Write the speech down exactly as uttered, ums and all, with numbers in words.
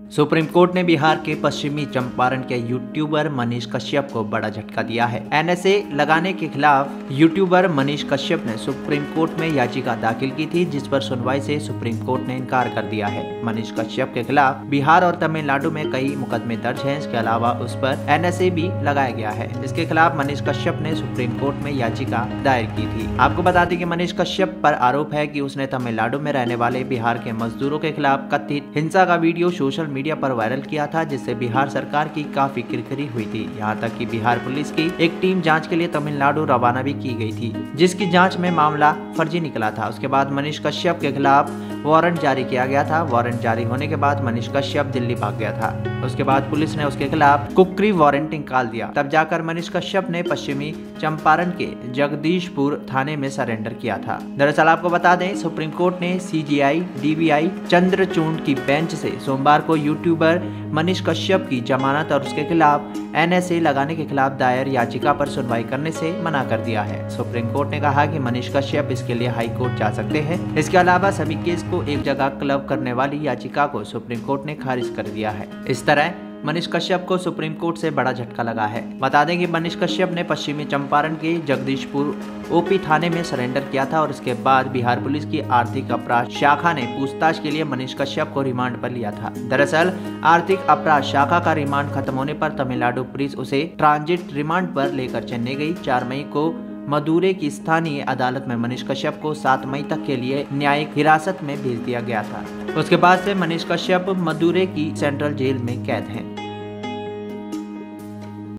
Supreme court ने बिहार के पश्चिमी चंपारण के यूट्यूबर मनीष कश्यप को बड़ा झटका दिया है। एन एस ए लगाने के खिलाफ यूट्यूबर मनीष कश्यप ने सुप्रीम कोर्ट में याचिका दाखिल की थी, जिस पर सुनवाई से सुप्रीम कोर्ट ने इनकार कर दिया है। मनीष कश्यप के खिलाफ बिहार और तमिलनाडु में कई मुकदमे दर्ज हैं। इसके अलावा उस पर एन एस ए भी लगाया गया है। इसके खिलाफ मनीष कश्यप ने सुप्रीम कोर्ट में याचिका दायर की थी। आपको बता दें कि मनीष कश्यप पर आरोप है कि उसने तमिलनाडु में रहने वाले बिहार के मजदूरों के खिलाफ कथित हिंसा का वीडियो सोशल मीडिया पर वायरल किया था, जिससे बिहार सरकार की काफी किरकिरी हुई थी। यहां तक कि बिहार पुलिस की एक टीम जांच के लिए तमिलनाडु रवाना भी की गई थी, जिसकी जांच में मामला फर्जी निकला था। उसके बाद मनीष कश्यप के खिलाफ वारंट जारी किया गया था। वारंट जारी होने के बाद मनीष कश्यप दिल्ली भाग गया था। उसके बाद पुलिस ने उसके खिलाफ कुकरी वारंट निकाल दिया। तब जाकर मनीष कश्यप ने पश्चिमी चंपारण के जगदीशपुर थाने में सरेंडर किया था। दरअसल आपको बता दें, सुप्रीम कोर्ट ने C J I D B I Chandrachud की बेंच से सोमवार को यूट्यूबर मनीष कश्यप की जमानत और उसके खिलाफ एन एस ए लगाने के खिलाफ दायर याचिका पर सुनवाई करने से मना कर दिया है। सुप्रीम कोर्ट ने कहा कि मनीष कश्यप इसके लिए हाई कोर्ट जा सकते हैं। इसके अलावा सभी केस को एक जगह क्लब करने वाली याचिका को सुप्रीम कोर्ट ने खारिज कर दिया है। इस तरह मनीष कश्यप को सुप्रीम कोर्ट से बड़ा झटका लगा है। बता दें कि मनीष कश्यप ने पश्चिमी चंपारण के जगदीशपुर ओ पी थाने में सरेंडर किया था और इसके बाद बिहार पुलिस की आर्थिक अपराध शाखा ने पूछताछ के लिए मनीष कश्यप को रिमांड पर लिया था। दरअसल आर्थिक अपराध शाखा का रिमांड खत्म होने पर तमिलनाडु पुलिस उसे ट्रांजिट रिमांड पर लेकर चेन्नई गई। चार मई को मदुरै की स्थानीय अदालत में मनीष कश्यप को सात मई तक के लिए न्यायिक हिरासत में भेज दिया गया था। उसके बाद से मनीष कश्यप मदुरै की सेंट्रल जेल में कैद हैं।